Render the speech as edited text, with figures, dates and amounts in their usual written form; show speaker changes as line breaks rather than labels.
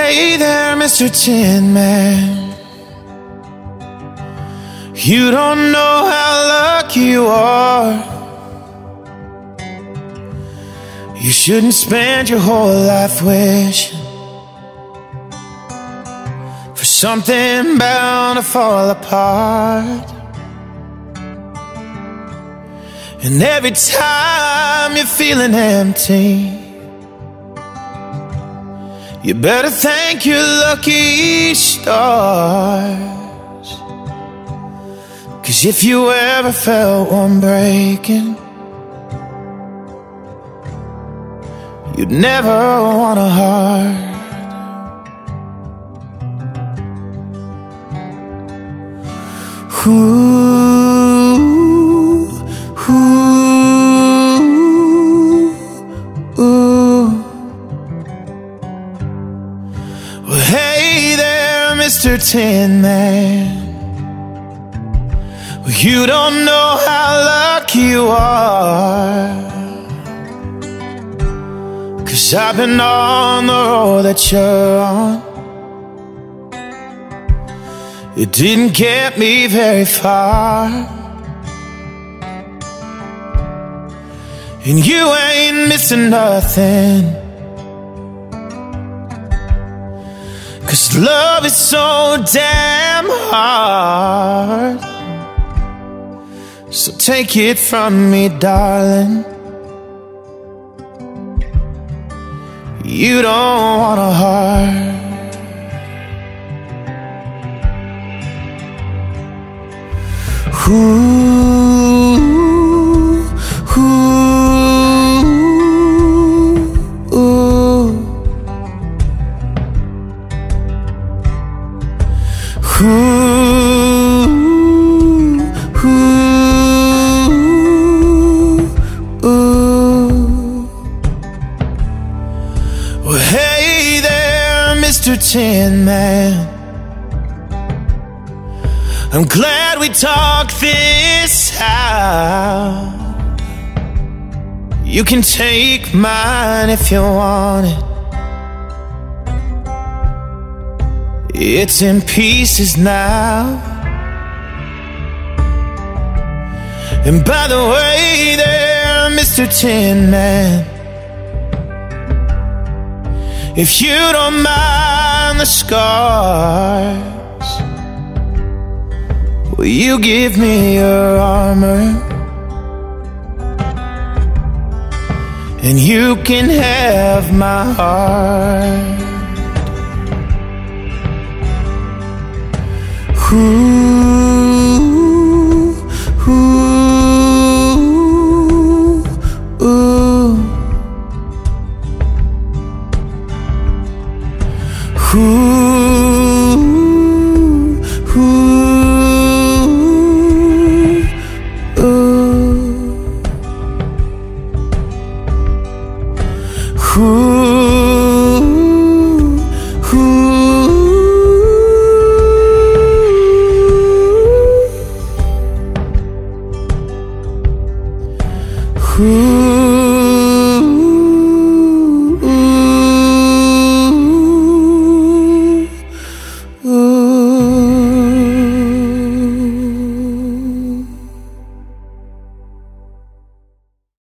hey there, Mr. Tin Man. You don't know how lucky you are. You shouldn't spend your whole life wishing for something bound to fall apart. And every time you're feeling empty, you better thank your lucky stars. 'Cause if you ever felt one breaking, you'd never want a heart. Well, hey there, Mr. Tin Man. Well, you don't know how lucky you are. 'Cause I've been on the road that you're on. It didn't get me very far. And you ain't missing nothing. 'Cause love is so damn hard. So take it from me, darling, you don't want a heart. Well, hey there, Mr. Tin Man. I'm glad we talked this out. You can take mine if you want it. It's in pieces now. And by the way there, Mr. Tin Man, if you don't mind the scars, will you give me your armor? And you can have my heart. Ooh.